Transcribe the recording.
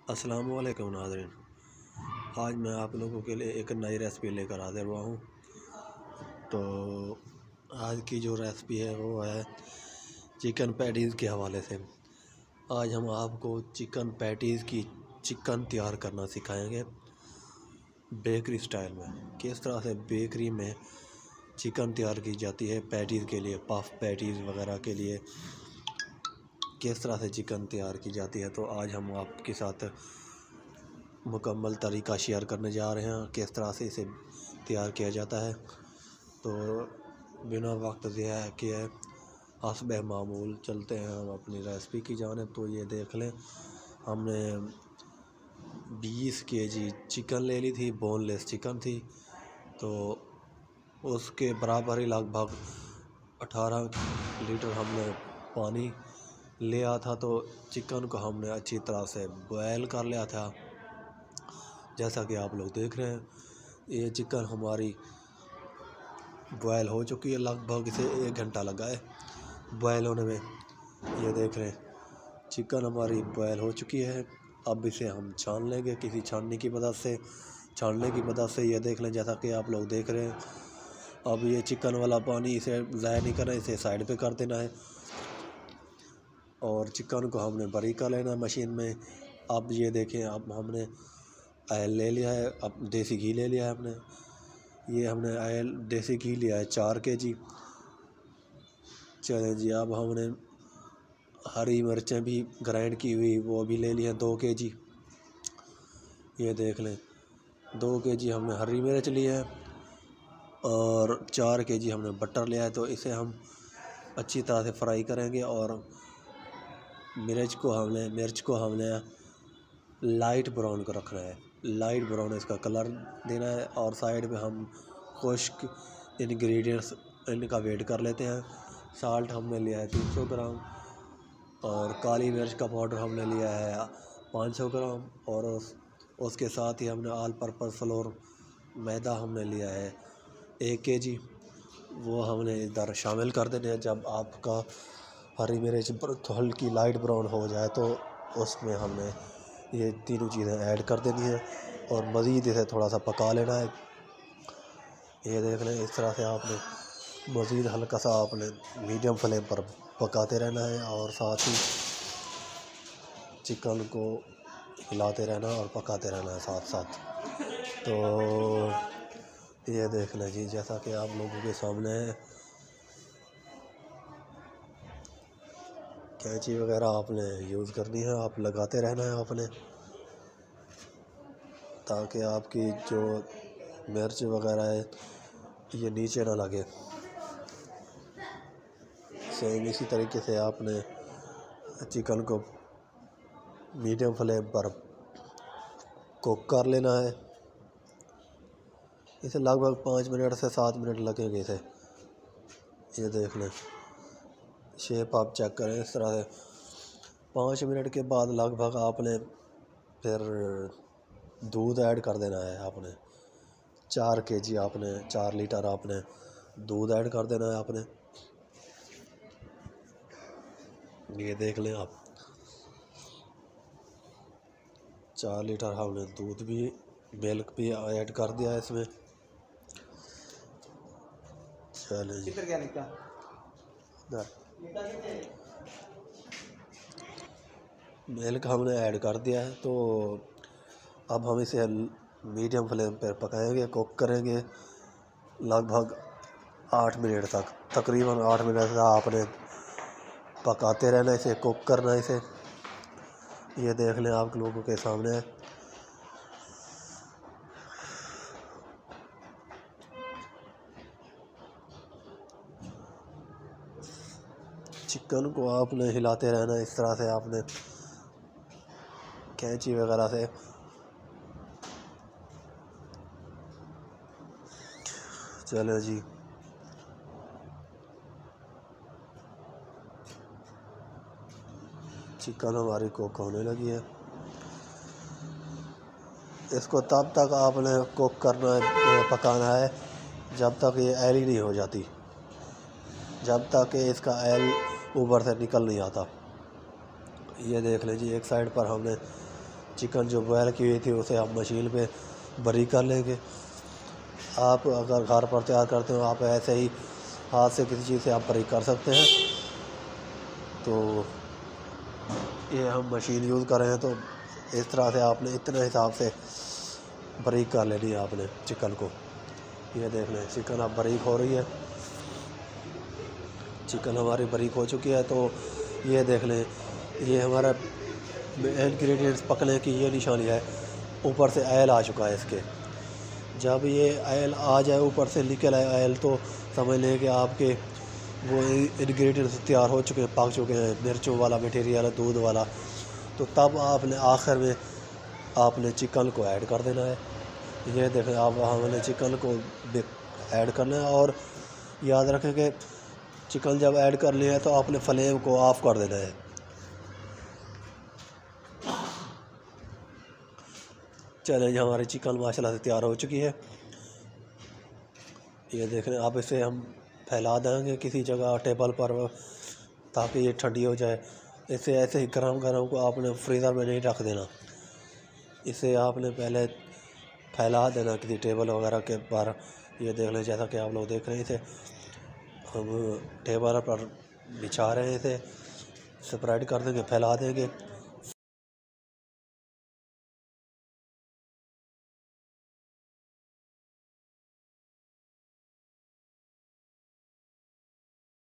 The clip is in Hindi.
अस्सलाम वालेकुम नाज़रीन। आज मैं आप लोगों के लिए एक नई रेसिपी लेकर हाज़िर हुआ हूँ। तो आज की जो रेसिपी है वो है चिकन पैटीज़ के हवाले से। आज हम आपको चिकन पैटीज़ की चिकन तैयार करना सिखाएंगे बेकरी स्टाइल में। किस तरह से बेकरी में चिकन तैयार की जाती है पैटीज़ के लिए, पफ पैटीज़ वगैरह के लिए किस तरह से चिकन तैयार की जाती है। तो आज हम आपके साथ मुकम्मल तरीका शेयर करने जा रहे हैं किस तरह से इसे तैयार किया जाता है। तो बिना वक्त ज़ाया किए हस्ब मामूल चलते हैं हम अपनी रेसिपी की जानिब। तो ये देख लें, हमने 20 केजी चिकन ले ली थी, बोनलेस चिकन थी। तो उसके बराबर ही लगभग 18 लीटर हमने पानी लिया था। तो चिकन को हमने अच्छी तरह से बॉयल कर लिया था, जैसा कि आप लोग देख रहे हैं। ये चिकन हमारी बॉयल हो चुकी है, लगभग इसे 1 घंटा लगा है बॉयल होने में। ये देख रहे हैं चिकन हमारी बॉयल हो चुकी है। अब इसे हम छान लेंगे किसी छानने की मदद से। ये देख लें, जैसा कि आप लोग देख रहे हैं। अब ये चिकन वाला पानी इसे ज़ाया नहीं करना, इसे साइड पे कर देना है और चिकन को हमने बारीक कर लेना मशीन में। अब ये देखें, अब हमने ऑयल ले लिया है, अब देसी घी ले लिया है हमने। ये हमने ऑयल देसी घी लिया है 4 केजी। चलें जी, अब हमने हरी मिर्चें भी ग्राइंड की हुई वो भी ले ली हैं 2 केजी। ये देख लें 2 केजी हमने हरी मिर्च ली है और 4 केजी हमने बटर लिया है। तो इसे हम अच्छी तरह से फ्राई करेंगे और मिर्च को हमने लाइट ब्राउन को रखना है। लाइट ब्राउन इसका कलर देना है। और साइड पे हम खुश्क इंग्रेडिएंट्स इनका वेट कर लेते हैं। साल्ट हमने लिया है 300 ग्राम और काली मिर्च का पाउडर हमने लिया है 500 ग्राम और उसके साथ ही हमने ऑल पर्पस फ्लोर मैदा हमने लिया है 1 केजी। वो हमने इधर शामिल कर देने हैं। जब आपका हरी मिर्च हल्की लाइट ब्राउन हो जाए तो उसमें हमने ये तीनों चीज़ें ऐड कर देनी है और मज़ीद इसे थोड़ा सा पका लेना है। ये देख लें, इस तरह से आपने मज़ीद हल्का सा आपने मीडियम फ्लेम पर पकाते रहना है और साथ ही चिकन को हिलाते रहना और पकाते रहना है साथ साथ। तो ये देख लें जी, जैसा कि आप लोगों के सामने है, कैंची वगैरह आपने यूज़ करनी है, आप लगाते रहना है आपने, ताकि आपकी जो मिर्च वगैरह है ये नीचे ना लगे। सेम इसी तरीके से आपने चिकन को मीडियम फ्लेम पर कुक कर लेना है। इसे लगभग 5 मिनट से 7 मिनट लगेंगे इसे। ये देख लें, शेप आप चेक करें इस तरह से। 5 मिनट के बाद लगभग आपने फिर दूध ऐड कर देना है। आपने 4 केजी आपने 4 लीटर आपने दूध ऐड कर देना है आपने। ये देख लें आप, 4 लीटर हमने दूध भी मिल्क भी ऐड कर दिया है इसमें। चलें जी, मिल्क हमने ऐड कर दिया है। तो अब हम इसे मीडियम फ्लेम पर पकाएंगे, कुक करेंगे लगभग 8 मिनट तक। तकरीबन 8 मिनट तक आपने पकाते रहना, इसे कुक करना इसे। ये देख लें, आप लोगों के सामने है। चिकन को आपने हिलाते रहना इस तरह से, आपने कैंची वगैरह से। चलो जी, चिकन हमारी कुक होने लगी है। इसको तब तक आपने कुक करना है, पकाना है जब तक ये ऑयली नहीं हो जाती, जब तक इसका ऑयल ऊपर से निकल नहीं आता। ये देख लीजिए, एक साइड पर हमने चिकन जो बॉयल की हुई थी उसे हम मशीन पे बारीक कर लेंगे। आप अगर घर पर तैयार करते हो आप ऐसे ही हाथ से किसी चीज़ से आप बारीक कर सकते हैं। तो ये हम मशीन यूज़ कर रहे हैं, तो इस तरह से आपने इतने हिसाब से बारीक कर लेनी है आपने चिकन को। ये देख लें चिकन अब बारीक हो रही है, चिकन हमारी बारीक हो चुकी है। तो ये देख लें ये हमारा इंग्रेडिएंट्स पकने की ये निशानी है, ऊपर से ऑयल आ चुका है इसके। जब ये ऑयल आ जाए ऊपर से निकल आए ऑयल, तो समझ लें कि आपके वो इंग्रेडिएंट्स तैयार हो चुके हैं, पक चुके हैं, मिर्चों वाला मटेरियल है, दूध वाला। तो तब आपने आखिर में आपने चिकन को ऐड कर देना है। ये देखें आप हमने चिकन को ऐड करना है, और याद रखें कि चिकन जब ऐड कर लिया है तो आपने फ्लेम को ऑफ़ कर देना है। चलें हमारी चिकन माशाल्लाह से तैयार हो चुकी है। ये देख रहे हैं, अब इसे हम फैला देंगे किसी जगह टेबल पर, ताकि ये ठंडी हो जाए। इसे ऐसे ही गरम गरम को आपने फ्रीज़र में नहीं रख देना, इसे आपने पहले फैला देना किसी टेबल वगैरह के पर। ये देख लें जैसा कि आप लोग देख रहे हैं, इसे हम टेबल पर बिछा रहे हैं, इसे स्प्रेड कर देंगे, फैला देंगे।